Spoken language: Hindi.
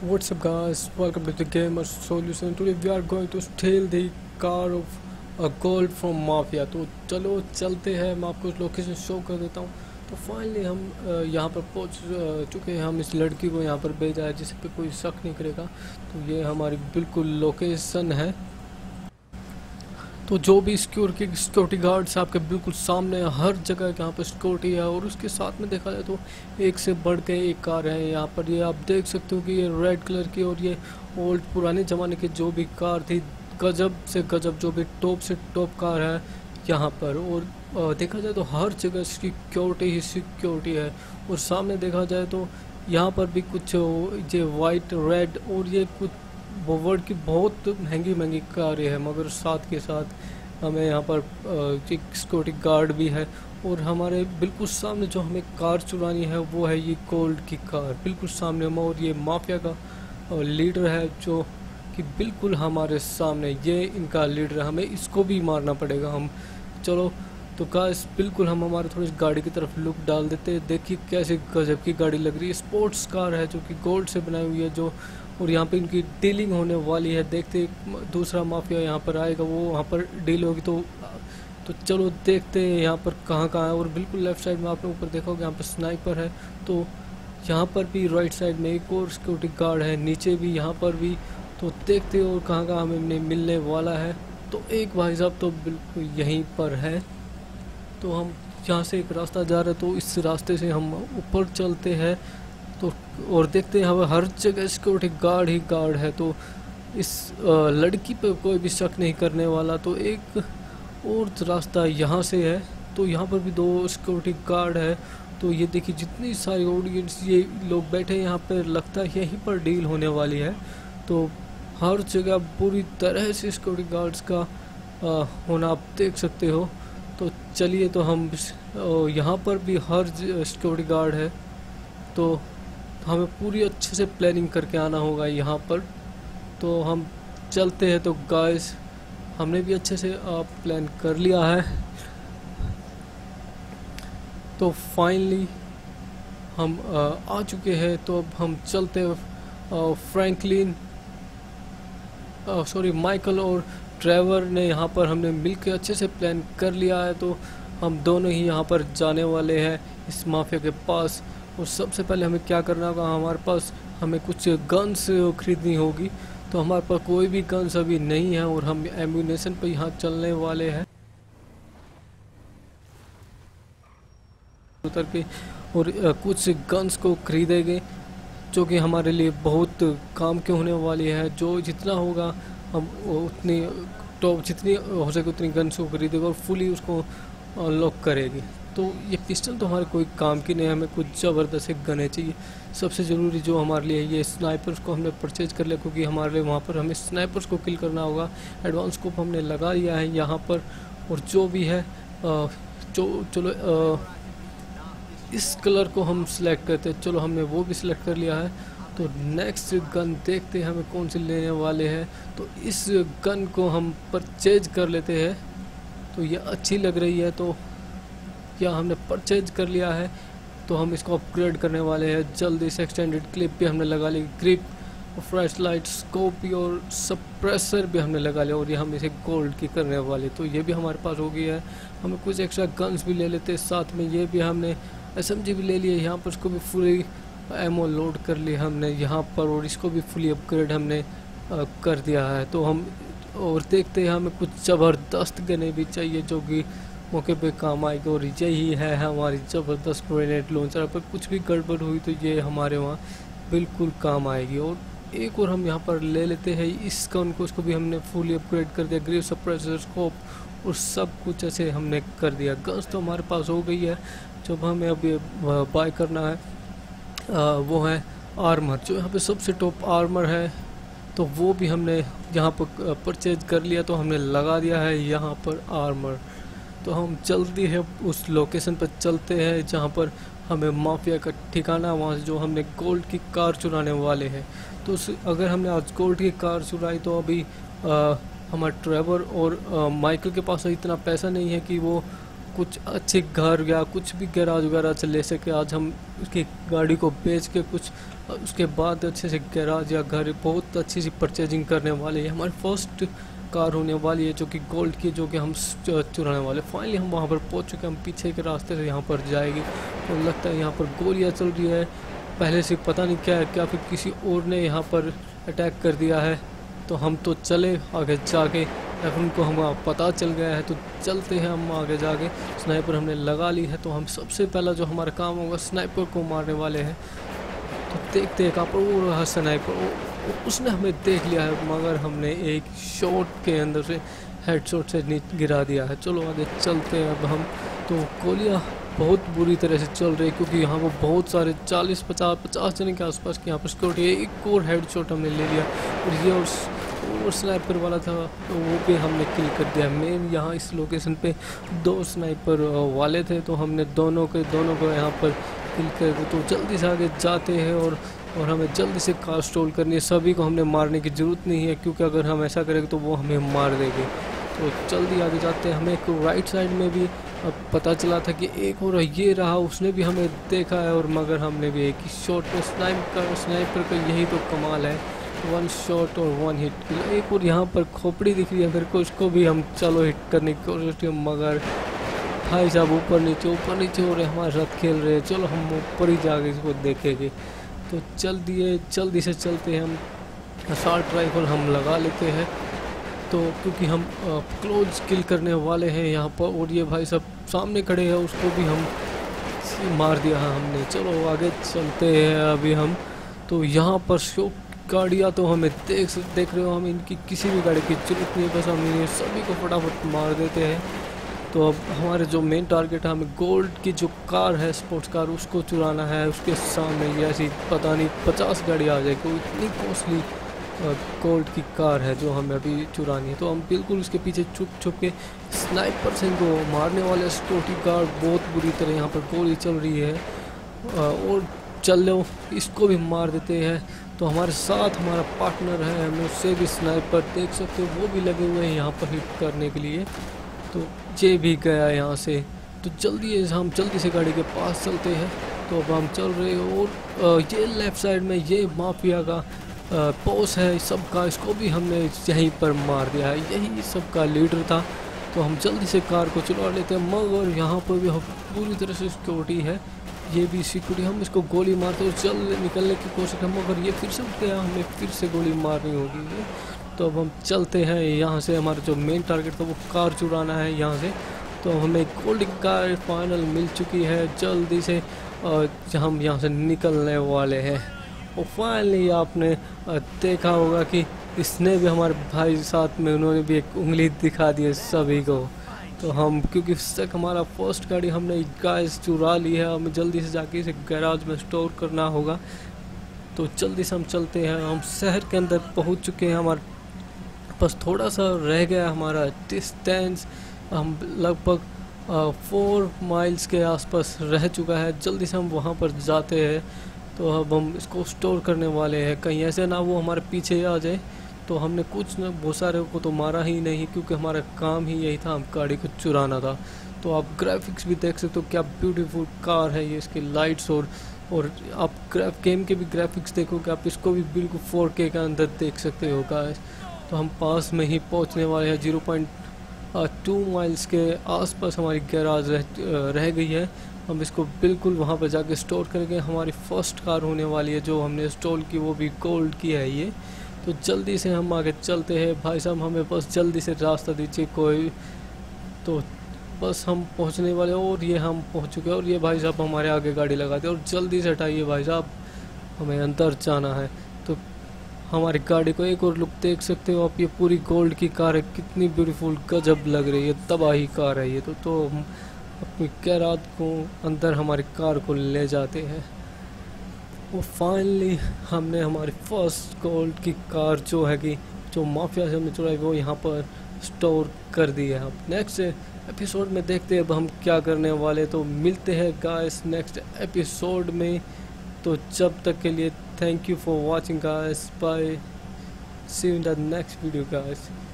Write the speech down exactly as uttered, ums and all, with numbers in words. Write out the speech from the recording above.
What's up guys, welcome to the Gamer Solution. Today we are going to steal the car of a gold from Mafia. तो चलो चलते हैं, मैं आपको लोकेशन शो कर देता हूँ। तो फाइनली हम अ, यहाँ पर पहुँच अ, चुके हैं। हम इस लड़की को यहाँ पर भेजा है जिस पे कोई शक नहीं करेगा। तो ये हमारी बिल्कुल लोकेशन है। तो जो भी सिक्योरिटी सिक्योरिटी गार्ड्स आपके बिल्कुल सामने, हर जगह यहाँ पर सिक्योरिटी है। और उसके साथ में देखा जाए तो एक से बढ़ के एक कार है यहाँ पर। ये आप देख सकते हो कि ये रेड कलर की और ये ओल्ड पुराने ज़माने की जो भी कार थी, गजब से गजब जो भी टॉप से टॉप कार है यहाँ पर। और अ, देखा जाए तो हर जगह सिक्योरिटी ही सिक्योरिटी है। और सामने देखा जाए तो यहाँ पर भी कुछ ये वाइट रेड और ये कुछ वो वर्ल्ड की बहुत महंगी महंगी कारें हैं, मगर साथ के साथ हमें यहाँ पर एक सिक्योरिटी गार्ड भी है। और हमारे बिल्कुल सामने जो हमें कार चुरानी है वो है ये गोल्ड की कार, बिल्कुल सामने हम। और ये माफिया का लीडर है जो कि बिल्कुल हमारे सामने, ये इनका लीडर है। हमें इसको भी मारना पड़ेगा हम। चलो तो गाइस बिल्कुल हम हमारे थोड़ी गाड़ी की तरफ लुक डाल देते हैं। देखिए कैसे गजब की गाड़ी लग रही है, स्पोर्ट्स कार है जो कि गोल्ड से बनाई हुई है जो। और यहाँ पे इनकी डीलिंग होने वाली है। देखते दूसरा माफिया यहाँ पर आएगा, वो वहाँ पर डील होगी। तो तो चलो देखते हैं यहाँ पर कहाँ कहाँ है। और बिल्कुल लेफ्ट साइड में आपने ऊपर देखा होगा यहाँ पर स्नाइपर है। तो यहाँ पर भी राइट साइड में एक और सिक्योरिटी गार्ड है, नीचे भी, यहाँ पर भी। तो देखते हैं और कहाँ कहाँ हमें मिलने वाला है। तो एक भाई साहब तो बिल्कुल यहीं पर है। तो हम यहाँ से एक रास्ता जा रहे हैं, तो इस रास्ते से हम ऊपर चलते हैं। तो और देखते हैं हमें हर जगह सिक्योरिटी गार्ड ही गार्ड है। तो इस अ, लड़की पे कोई भी शक नहीं करने वाला। तो एक और रास्ता यहाँ से है, तो यहाँ पर भी दो सिक्योरिटी गार्ड है। तो ये देखिए जितनी सारी ऑडियंस, ये लोग बैठे हैं यहाँ पर, लगता है यहीं पर डील होने वाली है। तो हर जगह पूरी तरह से सिक्योरिटी गार्ड्स का अ, होना आप देख सकते हो। तो चलिए तो हम अ, यहाँ पर भी हर सिक्योरिटी गार्ड है। तो हमें पूरी अच्छे से प्लानिंग करके आना होगा यहाँ पर। तो हम चलते हैं। तो गाइस हमने भी अच्छे से प्लान कर लिया है। तो फाइनली हम आ, आ चुके हैं। तो अब हम चलते हैं। फ्रैंकलिन सॉरी माइकल और ट्रेवर ने यहाँ पर हमने मिलकर अच्छे से प्लान कर लिया है। तो हम दोनों ही यहाँ पर जाने वाले हैं इस माफिया के पास। और सबसे पहले हमें क्या करना होगा, हमारे पास हमें कुछ गन्स खरीदनी होगी। तो हमारे पास कोई भी गन्स अभी नहीं है और हम एम्यूनेशन पे यहाँ चलने वाले हैं उतर के। और कुछ गन्स को खरीदेंगे जो कि हमारे लिए बहुत काम के होने वाली है। जो जितना होगा हम उतनी टॉप जितनी हो सके उतनी गन्स को खरीदेगा और फुली उसको अनलॉक करेगी। तो ये पिस्टल तो हमारे कोई काम की नहीं है, हमें कुछ ज़बरदस्त एक गने चाहिए। सबसे ज़रूरी जो हमारे लिए ये स्नाइपर्स को हमने परचेज कर लिया, क्योंकि हमारे लिए वहाँ पर हमें स्नाइपर्स को किल करना होगा। एडवांस स्कोप हमने लगा दिया है यहाँ पर। और जो भी है आ, जो चलो आ, इस कलर को हम सिलेक्ट करते हैं। चलो हमने वो भी सिलेक्ट कर लिया है। तो नेक्स्ट गन देखते हैं हमें कौन सी लेने वाले हैं। तो इस गन को हम परचेज कर लेते हैं। तो ये अच्छी लग रही है, तो क्या हमने परचेज कर लिया है। तो हम इसको अपग्रेड करने वाले हैं जल्दी से। एक्सटेंडेड क्लिप भी हमने लगा ली, ग्रिप और फ्लैश लाइट स्कोप भी और सप्रेसर भी हमने लगा लिया। और ये हम इसे गोल्ड की करने वाले, तो ये भी हमारे पास हो गई है। हमें कुछ एक्स्ट्रा गन्स भी ले लेते हैं साथ में। ये भी हमने एसएमजी भी ले लिए यहाँ पर, उसको भी फुली एमओ लोड कर लिया हमने यहाँ पर। और इसको भी फुली अपग्रेड हमने आ, कर दिया है। तो हम और देखते हैं हमें कुछ ज़बरदस्त गने भी चाहिए जो कि मौके पे काम आएगी। और यही है हमारी ज़बरदस्त ग्रेनेड लॉन्चर। पर कुछ भी गड़बड़ हुई तो ये हमारे वहाँ बिल्कुल काम आएगी। और एक और हम यहाँ पर ले लेते हैं इस गन को, उसको भी हमने फुली अपग्रेड कर दिया। ग्रिप सप्रेसर स्कोप और सब कुछ ऐसे हमने कर दिया। गन्स तो हमारे पास हो गई है। जो हमें अभी बाय करना है आ, वो है आर्मर, जो यहाँ पे सबसे टॉप आर्मर है। तो वो भी हमने यहाँ पर परचेज कर लिया। तो हमने लगा दिया है यहाँ पर आर्मर। तो हम जल्दी है उस लोकेशन पर चलते हैं जहाँ पर हमें माफिया का ठिकाना, वहाँ से जो हमने गोल्ड की कार चुराने वाले हैं। तो उस अगर हमने आज गोल्ड की कार चुराई तो अभी हमारा ट्रेवर और आ, माइकल के पास इतना पैसा नहीं है कि वो कुछ अच्छे घर या कुछ भी गैराज वगैरह से ले सके। आज हम उसकी गाड़ी को बेच के कुछ उसके बाद अच्छे से गैराज या घर बहुत अच्छी सी परचेजिंग करने वाले हैं। हमारी फर्स्ट कार होने वाली है जो कि गोल्ड की, जो कि हम चुराने वाले। फाइनली हम वहाँ पर पहुँच चुके हैं। हम पीछे के रास्ते से यहाँ पर जाएगी तो लगता है यहाँ पर गोलियाँ चल रही है पहले से, पता नहीं क्या है, क्या फिर किसी और ने यहाँ पर अटैक कर दिया है। तो हम तो चले आगे जाके, अब उनको हम पता चल गया है तो चलते हैं हम आगे जाके। स्नाइपर हमने लगा ली है तो हम सबसे पहला जो हमारा काम होगा स्नाइपर को मारने वाले हैं। तो देखते हैं कहाँ पर वो रहा स्नाइपर, उसने हमें देख लिया है मगर हमने एक शॉट के अंदर से हेडशॉट से गिरा दिया है। चलो आगे चलते हैं अब हम। तो गोलियाँ बहुत बुरी तरह से चल रही है क्योंकि यहाँ पर बहुत सारे चालीस पचास पचास जने के आसपास की यहाँ पर सिक्योरिटी है। एक और हेडशॉट हमने ले लिया और ये और, और स्नाइपर वाला था तो वो भी हमने किल कर दिया। मेन यहाँ इस लोकेशन पे दो स्नाइपर वाले थे तो हमने दोनों के दोनों को यहाँ पर किल कर। तो जल्दी से आगे जाते हैं और और हमें जल्दी से कार स्टॉल करनी है। सभी को हमने मारने की ज़रूरत नहीं है क्योंकि अगर हम ऐसा करेंगे तो वो हमें मार देंगे। तो जल्दी आगे जाते हैं। हमें एक राइट साइड में भी अब पता चला था कि एक और ये रहा, उसने भी हमें देखा है और मगर हमने भी एक ही शॉट में स्नाइपर स्नाइपर का यही तो कमाल है, वन शॉट और वन हिट किल। एक और यहाँ पर खोपड़ी दिख रही है फिर को, उसको भी हम चलो हिट करने की कोशिश की मगर भाई साहब ऊपर नीचे ऊपर नीचे हो रहे हमारे साथ खेल रहे हैं। चलो हम ऊपर ही जाके इसको देखेंगे। तो जल्दी है जल्दी से चलते हैं हम। असॉल्ट राइफल हम लगा लेते हैं तो क्योंकि हम क्लोज किल करने वाले हैं यहाँ पर। और ये भाई साहब सामने खड़े हैं, उसको भी हम मार दिया है हमने। चलो आगे चलते हैं अभी हम। तो यहाँ पर शो गाड़ियाँ तो हमें देख देख रहे हो, हम इनकी किसी भी गाड़ी की जरूरत नहीं, बस हम इन्हें सभी को फटाफट मार देते हैं। तो अब हमारे जो मेन टारगेट है, हमें गोल्ड की जो कार है स्पोर्ट्स कार उसको चुराना है। उसके सामने ये ऐसी पता नहीं पचास गाड़ी आ जाएगी, वो इतनी कॉस्टली गोल्ड की कार है जो हमें अभी चुरानी है। तो हम बिल्कुल उसके पीछे छुप छुप के स्नाइपर से इनको मारने वाले। सिक्योरिटी गार्ड बहुत बुरी तरह यहाँ पर गोली चल रही है और चल लो इसको भी मार देते हैं। तो हमारे साथ हमारा पार्टनर है, हमें उससे भी स्नाइपर देख सकते हो वो भी लगे हुए हैं यहाँ पर हिट करने के लिए। तो ये भी गया यहाँ से। तो जल्दी हम जल्दी से गाड़ी के पास चलते हैं। तो अब हम चल रहे हैं और ये लेफ़्ट साइड में ये माफिया का बॉस है सबका, इसको भी हमने यहीं पर मार दिया है, यही सबका लीडर था। तो हम जल्दी से कार को चुरा लेते हैं मगर यहाँ पर भी पूरी तरह से सिक्योरिटी है, ये भी सिक्योरिटी। हम इसको गोली मारते और जल्द निकलने की कोशिश करें मगर ये फिर से उठ गया, हमें फिर से गोली मारनी होगी। तो अब हम चलते हैं यहाँ से। हमारा जो मेन टारगेट था वो कार चुराना है यहाँ से। तो हमें गोल्ड कार फाइनल मिल चुकी है, जल्दी से हम यहाँ से निकलने वाले हैं। और फाइनली आपने देखा होगा कि इसने भी हमारे भाई साथ में उन्होंने भी एक उंगली दिखा दी है सभी को। तो हम क्योंकि इस तक हमारा फर्स्ट गाड़ी हमने गाइस चुरा ली है, हमें जल्दी से जाके इसे गैराज में स्टोर करना होगा। तो जल्दी से हम चलते हैं। हम शहर के अंदर पहुंच चुके हैं, हमारे बस थोड़ा सा रह गया हमारा डिस्टेंस। हम लगभग फोर माइल्स के आसपास रह चुका है। जल्दी से हम वहाँ पर जाते हैं। तो अब हम इसको स्टोर करने वाले हैं, कहीं ऐसे ना वो हमारे पीछे आ जाए। तो हमने कुछ न बहुत सारे को तो मारा ही नहीं क्योंकि हमारा काम ही यही था, हम गाड़ी को चुराना था। तो आप ग्राफिक्स भी देख सकते हो, क्या ब्यूटीफुल कार है ये, इसकी लाइट्स और और आप ग्राफ गेम के भी ग्राफिक्स देखोगे आप इसको भी बिल्कुल फोर के के अंदर देख सकते हो गाइस। तो हम पास में ही पहुंचने वाले हैं, ज़ीरो पॉइंट टू माइल्स के आसपास हमारी गैराज रह, रह गई है। हम इसको बिल्कुल वहाँ पर जाके स्टोर करेंगे। हमारी फर्स्ट कार होने वाली है जो हमने स्टोर की, वो भी गोल्ड की है ये। तो जल्दी से हम आगे चलते हैं। भाई साहब हमें बस जल्दी से रास्ता दीजिए कोई। तो बस हम पहुंचने वाले और ये हम पहुंच चुके हैं और ये भाई साहब हमारे आगे गाड़ी लगाते और जल्दी से हटाइए भाई साहब, हमें अंदर जाना है। तो हमारी गाड़ी को एक और लुक देख सकते हो आप, ये पूरी गोल्ड की कार है, कितनी ब्यूटीफुल गजब लग रही है, तबाही कार है ये। तो तो हम अपनी गैराज को अंदर हमारी कार को ले जाते हैं। वो फाइनली हमने हमारी फर्स्ट गोल्ड की कार जो है कि जो माफिया से हमने चुराई वो यहाँ पर स्टोर कर दी है। अब नेक्स्ट एपिसोड में देखते हैं अब हम क्या करने वाले। तो मिलते हैं गाइस नेक्स्ट एपिसोड में। तो जब तक के लिए thank you for watching guys, bye, see you in the next video guys.